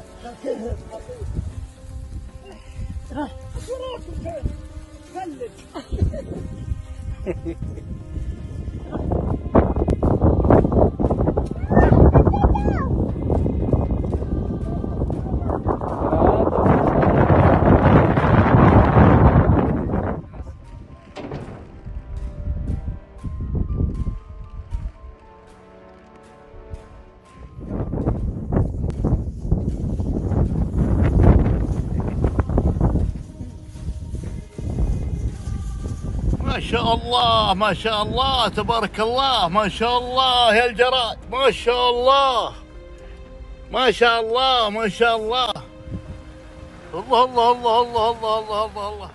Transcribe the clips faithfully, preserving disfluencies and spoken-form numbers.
ما شاء الله ما شاء الله تبارك الله، ما شاء الله يا الجراد، ما شاء الله ما شاء الله ما شاء الله. الله الله الله الله الله الله الله الله.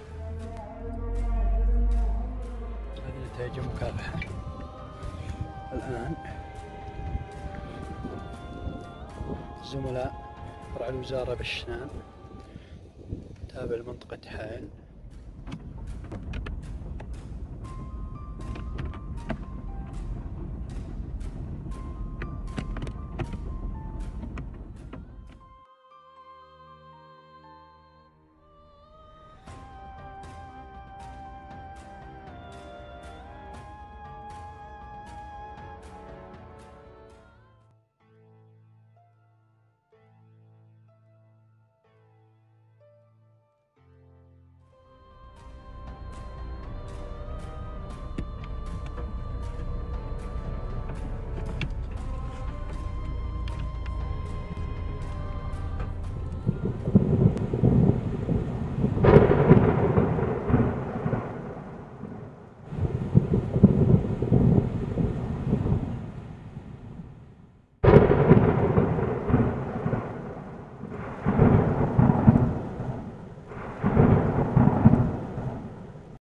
هذه نتائج المكافحة. الآن زملاء فرع الوزارة بالشنان تابع لمنطقة حائل